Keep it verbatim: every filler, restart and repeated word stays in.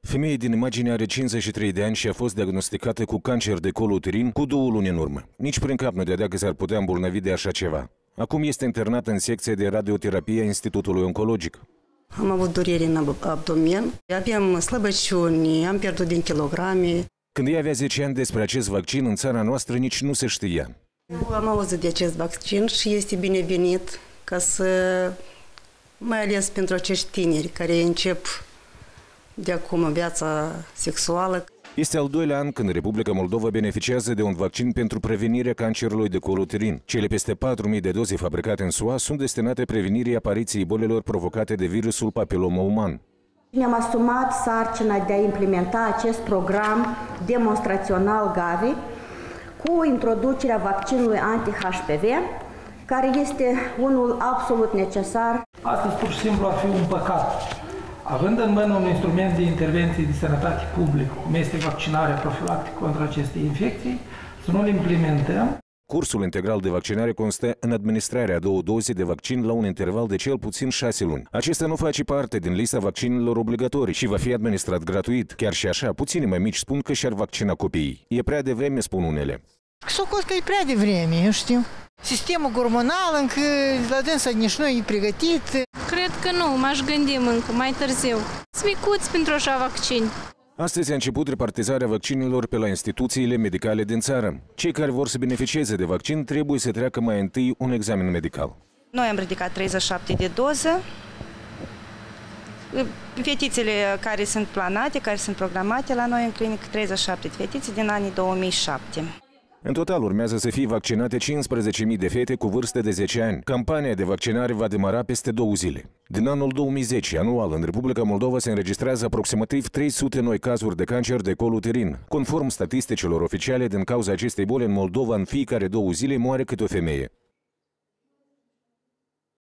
Femeia din imagine are cincizeci și trei de ani și a fost diagnosticată cu cancer de col uterin cu două luni în urmă. Nici prin cap nu dădea că s-ar putea îmbolnăvi de așa ceva. Acum este internată în secția de radioterapie a Institutului Oncologic. Am avut dureri în abdomen, aveam slăbăciuni, am pierdut din kilograme. Când ea avea zece ani, despre acest vaccin în țara noastră nici nu se știa. Am auzit de acest vaccin și este binevenit ca să, mai ales pentru acești tineri care încep de acum viața sexuală. Este al doilea an când Republica Moldova beneficiază de un vaccin pentru prevenirea cancerului de col uterin. Cele peste patru mii de doze fabricate în S U A sunt destinate prevenirii apariției bolilor provocate de virusul papiloma uman. Ne-am asumat sarcina de a implementa acest program demonstrațional Gavi cu introducerea vaccinului anti-H P V, care este unul absolut necesar. Astăzi, pur și simplu, ar fi un păcat. Având în mână un instrument de intervenție de sănătate publică, cum este vaccinarea profilactică contra acestei infecții, să nu-l implementăm. Cursul integral de vaccinare constă în administrarea a două doze de vaccin la un interval de cel puțin șase luni. Acesta nu face parte din lista vaccinurilor obligatorii și va fi administrat gratuit. Chiar și așa, puțini mai mici spun că și-ar vaccina copiii. E prea devreme, spun unele. Socot că e prea devreme, eu știu. Sistemul hormonal încă la dânsa nici nu e pregătit. Cred că nu, m-aș gândi încă, mai târziu. Smicuți pentru așa vaccin. Astăzi a început repartizarea vaccinilor pe la instituțiile medicale din țară. Cei care vor să beneficieze de vaccin trebuie să treacă mai întâi un examen medical. Noi am ridicat treizeci și șapte de doze. Fetițele care sunt planate, care sunt programate la noi în clinică, treizeci și șapte de fetițe din anii două mii șapte. În total urmează să fie vaccinate cincisprezece mii de fete cu vârstă de zece ani. Campania de vaccinare va demara peste două zile. Din anul două mii zece, anual, în Republica Moldova se înregistrează aproximativ trei sute noi cazuri de cancer de col uterin. Conform statisticilor oficiale, din cauza acestei boli în Moldova, în fiecare două zile moare câte o femeie.